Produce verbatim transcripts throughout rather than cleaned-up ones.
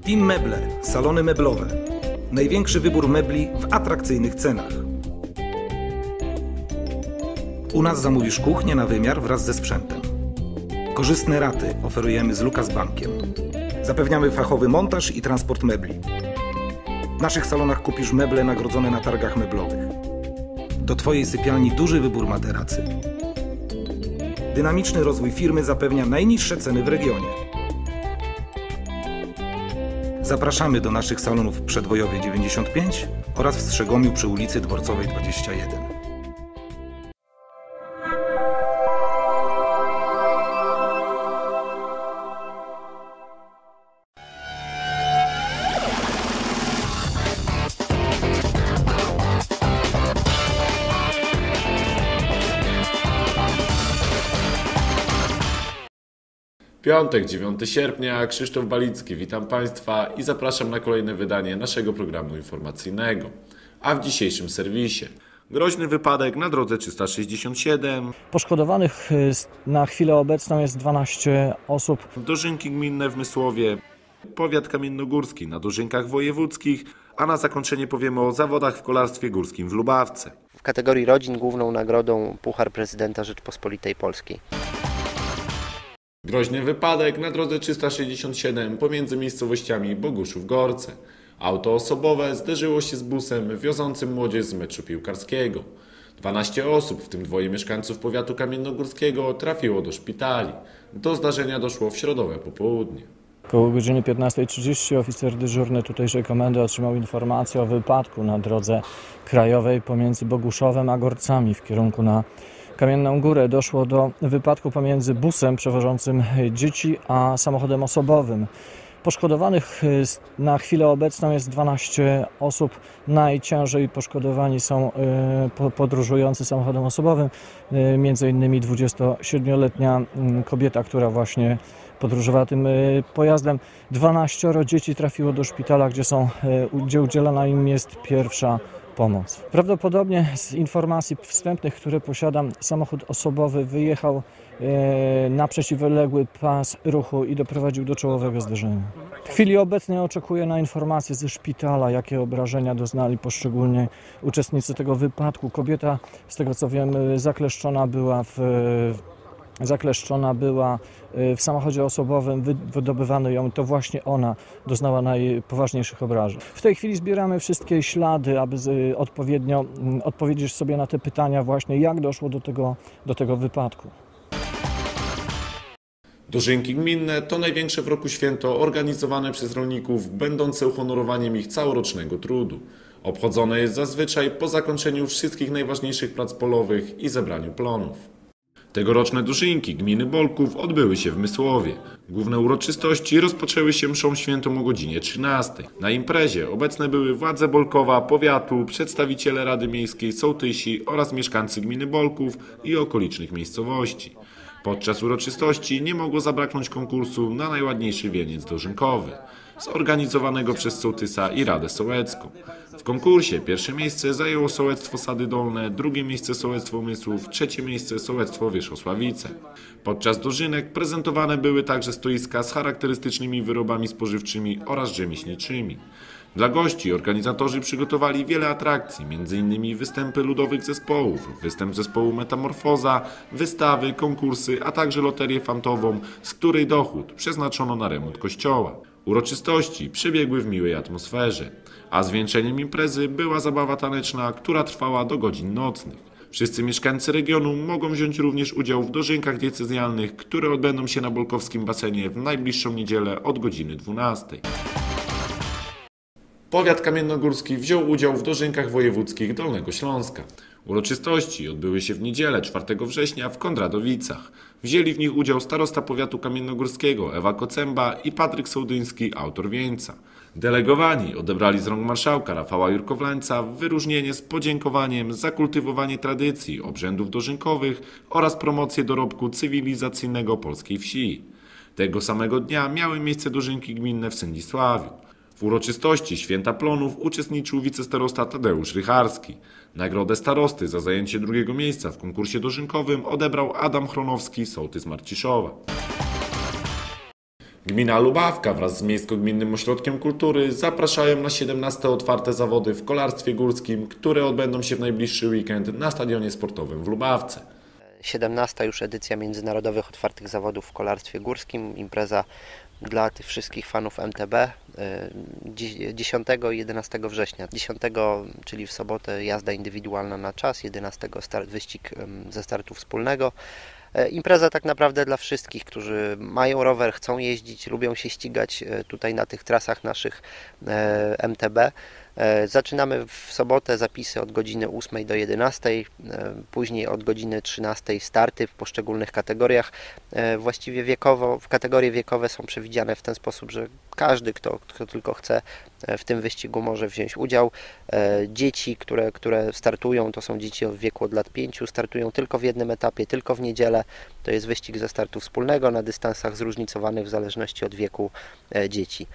Team Meble, salony meblowe. Największy wybór mebli w atrakcyjnych cenach. U nas zamówisz kuchnię na wymiar wraz ze sprzętem. Korzystne raty oferujemy z Lukas Bankiem. Zapewniamy fachowy montaż i transport mebli. W naszych salonach kupisz meble nagrodzone na targach meblowych. Do Twojej sypialni duży wybór materacy. Dynamiczny rozwój firmy zapewnia najniższe ceny w regionie. Zapraszamy do naszych salonów w Przedwojowie dziewięćdziesiąt pięć oraz w Strzegomiu przy ulicy Dworcowej dwadzieścia jeden. Piątek, dziewiątego sierpnia, Krzysztof Balicki, witam Państwa i zapraszam na kolejne wydanie naszego programu informacyjnego. A w dzisiejszym serwisie groźny wypadek na drodze trzysta sześćdziesiąt siedem. Poszkodowanych na chwilę obecną jest dwanaście osób. Dożynki gminne w Mysłowie, powiat kamiennogórski na dożynkach wojewódzkich, a na zakończenie powiemy o zawodach w kolarstwie górskim w Lubawce. W kategorii rodzin główną nagrodą Puchar Prezydenta Rzeczpospolitej Polskiej. Groźny wypadek na drodze trzysta sześćdziesiąt siedem pomiędzy miejscowościami Boguszów-Gorce. Auto osobowe zderzyło się z busem wiozącym młodzież z meczu piłkarskiego. dwanaście osób, w tym dwoje mieszkańców powiatu kamiennogórskiego, trafiło do szpitali. Do zdarzenia doszło w środowe popołudnie. Koło godziny piętnastej trzydzieści oficer dyżurny tutejszej komendy otrzymał informację o wypadku na drodze krajowej pomiędzy Boguszowem a Gorcami w kierunku na Kamienną Górę. Doszło do wypadku pomiędzy busem przewożącym dzieci a samochodem osobowym. Poszkodowanych na chwilę obecną jest dwanaście osób. Najciężej poszkodowani są podróżujący samochodem osobowym, między innymi dwudziestosiedmioletnia kobieta, która właśnie podróżowała tym pojazdem. dwanaścioro dzieci trafiło do szpitala, gdzie, są, gdzie udzielana im jest pierwsza pomoc. Prawdopodobnie z informacji wstępnych, które posiadam, samochód osobowy wyjechał e, na przeciwległy pas ruchu i doprowadził do czołowego zderzenia. W chwili obecnej oczekuję na informacje ze szpitala, jakie obrażenia doznali poszczególni uczestnicy tego wypadku. Kobieta, z tego co wiem, zakleszczona była w Zakleszczona była w samochodzie osobowym, wydobywano ją, to właśnie ona doznała najpoważniejszych obrażeń. W tej chwili zbieramy wszystkie ślady, aby odpowiednio odpowiedzieć sobie na te pytania właśnie, jak doszło do tego, do tego wypadku. Dożynki gminne to największe w roku święto organizowane przez rolników, będące uhonorowaniem ich całorocznego trudu. Obchodzone jest zazwyczaj po zakończeniu wszystkich najważniejszych prac polowych i zebraniu plonów. Tegoroczne dożynki gminy Bolków odbyły się w Mysłowie. Główne uroczystości rozpoczęły się mszą świętą o godzinie trzynastej. Na imprezie obecne były władze Bolkowa, powiatu, przedstawiciele Rady Miejskiej, sołtysi oraz mieszkańcy gminy Bolków i okolicznych miejscowości. Podczas uroczystości nie mogło zabraknąć konkursu na najładniejszy wieniec dożynkowy, zorganizowanego przez sołtysa i Radę Sołecką. W konkursie pierwsze miejsce zajęło sołectwo Sady Dolne, drugie miejsce sołectwo Mysłów, trzecie miejsce sołectwo Wierzchosławice. Podczas dożynek prezentowane były także stoiska z charakterystycznymi wyrobami spożywczymi oraz rzemieślniczymi. Dla gości organizatorzy przygotowali wiele atrakcji, między innymi występy ludowych zespołów, występ zespołu Metamorfoza, wystawy, konkursy, a także loterię fantową, z której dochód przeznaczono na remont kościoła. Uroczystości przebiegły w miłej atmosferze, a zwieńczeniem imprezy była zabawa taneczna, która trwała do godzin nocnych. Wszyscy mieszkańcy regionu mogą wziąć również udział w dożynkach diecezjalnych, które odbędą się na bolkowskim basenie w najbliższą niedzielę od godziny dwunastej. Powiat kamiennogórski wziął udział w dożynkach wojewódzkich Dolnego Śląska. Uroczystości odbyły się w niedzielę czwartego września w Kondradowicach. Wzięli w nich udział starosta powiatu kamiennogórskiego Ewa Kocęba i Patryk Sołdyński, autor wieńca. Delegowani odebrali z rąk marszałka Rafała Jurkowlańca wyróżnienie z podziękowaniem za kultywowanie tradycji, obrzędów dożynkowych oraz promocję dorobku cywilizacyjnego polskiej wsi. Tego samego dnia miały miejsce dożynki gminne w Sędzisławiu. W uroczystości Święta Plonów uczestniczył wicestarosta Tadeusz Rycharski. Nagrodę starosty za zajęcie drugiego miejsca w konkursie dożynkowym odebrał Adam Chronowski, sołtys Marciszowa. Gmina Lubawka wraz z Miejsko-Gminnym Ośrodkiem Kultury zapraszają na siedemnaste otwarte zawody w kolarstwie górskim, które odbędą się w najbliższy weekend na stadionie sportowym w Lubawce. siedemnasta już edycja międzynarodowych otwartych zawodów w kolarstwie górskim. Impreza dla tych wszystkich fanów M T B dziesiątego i jedenastego września. dziesiątego, czyli w sobotę, jazda indywidualna na czas, jedenastego start, wyścig ze startu wspólnego. Impreza tak naprawdę dla wszystkich, którzy mają rower, chcą jeździć, lubią się ścigać tutaj na tych trasach naszych M T B. Zaczynamy w sobotę zapisy od godziny ósmej do jedenastej, później od godziny trzynastej starty w poszczególnych kategoriach. Właściwie wiekowo, w kategorie wiekowe są przewidziane w ten sposób, że każdy, kto, kto tylko chce, w tym wyścigu może wziąć udział. Dzieci, które, które startują, to są dzieci w wieku od lat pięciu, startują tylko w jednym etapie, tylko w niedzielę. To jest wyścig ze startu wspólnego na dystansach zróżnicowanych w zależności od wieku dzieci.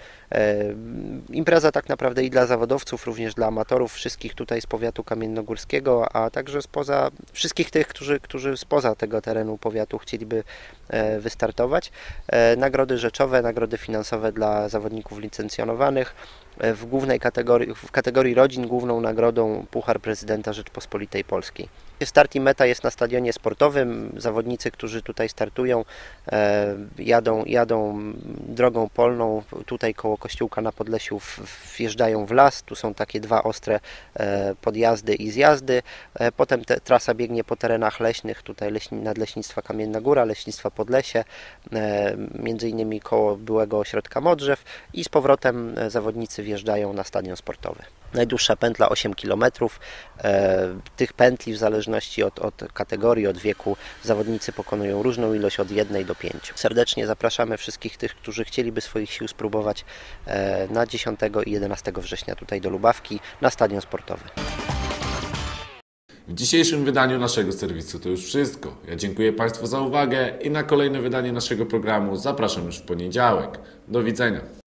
Impreza tak naprawdę i dla zawodowców, również dla amatorów, wszystkich tutaj z powiatu kamiennogórskiego, a także spoza, wszystkich tych, którzy, którzy spoza tego terenu powiatu chcieliby wystartować. Nagrody rzeczowe, nagrody finansowe dla zawodników licencjonowanych. W głównej kategorii, w kategorii rodzin główną nagrodą Puchar Prezydenta Rzeczpospolitej Polskiej. Start i meta jest na stadionie sportowym. Zawodnicy, którzy tutaj startują, e, jadą, jadą drogą polną. Tutaj koło kościółka na Podlesiu wjeżdżają w las. Tu są takie dwa ostre e, podjazdy i zjazdy. E, potem te, trasa biegnie po terenach leśnych. Tutaj leśni, Nadleśnictwa Kamienna Góra, Leśnictwa Podlesie, e, między innymi koło byłego ośrodka Modrzew i z powrotem zawodnicy wjeżdżają na stadion sportowy. Najdłuższa pętla osiem kilometrów. E, tych pętli w zależności od, od kategorii, od wieku zawodnicy pokonują różną ilość od jednej do pięciu. Serdecznie zapraszamy wszystkich tych, którzy chcieliby swoich sił spróbować e, na dziesiątego i jedenastego września tutaj do Lubawki na stadion sportowy. W dzisiejszym wydaniu naszego serwisu to już wszystko. Ja dziękuję Państwu za uwagę i na kolejne wydanie naszego programu zapraszam już w poniedziałek. Do widzenia.